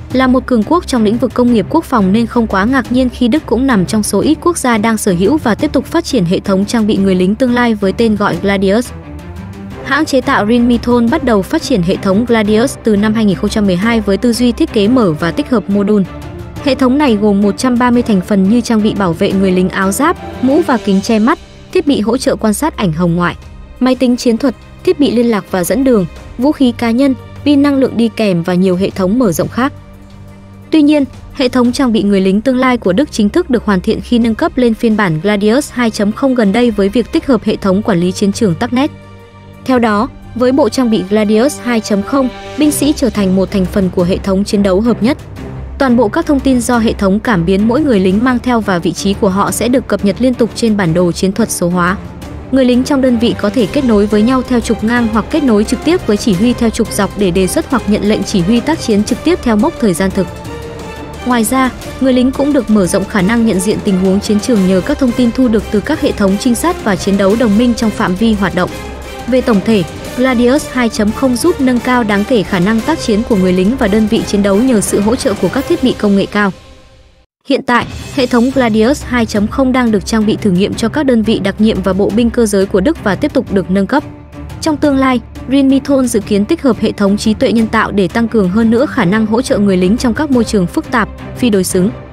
Là một cường quốc trong lĩnh vực công nghiệp quốc phòng nên không quá ngạc nhiên khi Đức cũng nằm trong số ít quốc gia đang sở hữu và tiếp tục phát triển hệ thống trang bị người lính tương lai với tên gọi Gladius. Hãng chế tạo Rheinmetall bắt đầu phát triển hệ thống Gladius từ năm 2012 với tư duy thiết kế mở và tích hợp mô đun. Hệ thống này gồm 130 thành phần như trang bị bảo vệ người lính áo giáp, mũ và kính che mắt, thiết bị hỗ trợ quan sát ảnh hồng ngoại, máy tính chiến thuật, thiết bị liên lạc và dẫn đường, vũ khí cá nhân, pin năng lượng đi kèm và nhiều hệ thống mở rộng khác. Tuy nhiên, hệ thống trang bị người lính tương lai của Đức chính thức được hoàn thiện khi nâng cấp lên phiên bản Gladius 2.0 gần đây với việc tích hợp hệ thống quản lý chiến trường TACnet. Theo đó, với bộ trang bị Gladius 2.0, binh sĩ trở thành một thành phần của hệ thống chiến đấu hợp nhất. Toàn bộ các thông tin do hệ thống cảm biến mỗi người lính mang theo và vị trí của họ sẽ được cập nhật liên tục trên bản đồ chiến thuật số hóa. Người lính trong đơn vị có thể kết nối với nhau theo trục ngang hoặc kết nối trực tiếp với chỉ huy theo trục dọc để đề xuất hoặc nhận lệnh chỉ huy tác chiến trực tiếp theo mốc thời gian thực. Ngoài ra, người lính cũng được mở rộng khả năng nhận diện tình huống chiến trường nhờ các thông tin thu được từ các hệ thống trinh sát và chiến đấu đồng minh trong phạm vi hoạt động. Về tổng thể, Gladius 2.0 giúp nâng cao đáng kể khả năng tác chiến của người lính và đơn vị chiến đấu nhờ sự hỗ trợ của các thiết bị công nghệ cao. Hiện tại, hệ thống Gladius 2.0 đang được trang bị thử nghiệm cho các đơn vị đặc nhiệm và bộ binh cơ giới của Đức và tiếp tục được nâng cấp. Trong tương lai, Rheinmetall dự kiến tích hợp hệ thống trí tuệ nhân tạo để tăng cường hơn nữa khả năng hỗ trợ người lính trong các môi trường phức tạp, phi đối xứng.